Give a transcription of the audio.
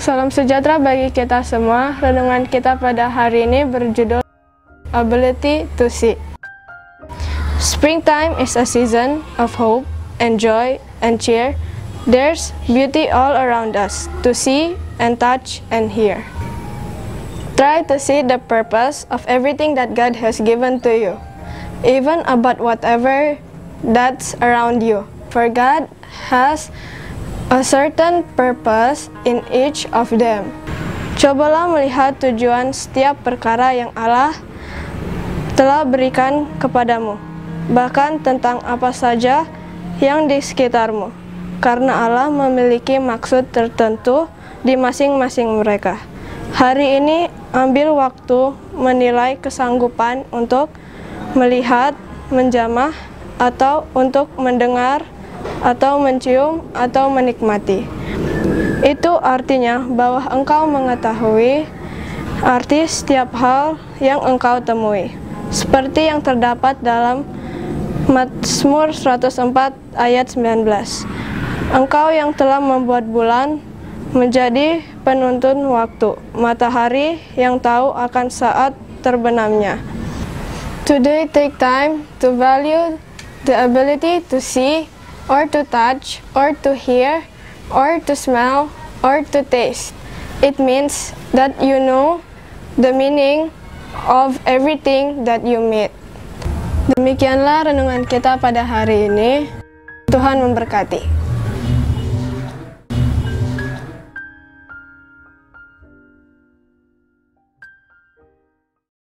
Salam sejahtera bagi kita semua. Renungan kita pada hari ini berjudul Ability to See. Springtime is a season of hope and joy and cheer. There's beauty all around us to see and touch and hear. Try to see the purpose of everything that God has given to you, even about whatever that's around you. For God has a certain purpose in each of them. Cobalah melihat tujuan setiap perkara yang Allah telah berikan kepadamu, bahkan tentang apa saja yang di sekitarmu, karena Allah memiliki maksud tertentu di masing-masing mereka. Hari ini ambil waktu menilai kesanggupan untuk melihat, menjamah, atau untuk mendengar, atau mencium, atau menikmati. Itu artinya bahwa engkau mengetahui arti setiap hal yang engkau temui. Seperti yang terdapat dalam Mazmur 104 ayat 19. Engkau yang telah membuat bulan menjadi penuntun waktu, matahari yang tahu akan saat terbenamnya. Today take time to value the ability to see, or to touch, or to hear, or to smell, or to taste. It means that you know the meaning of everything that you meet. Demikianlah renungan kita pada hari ini. Tuhan memberkati.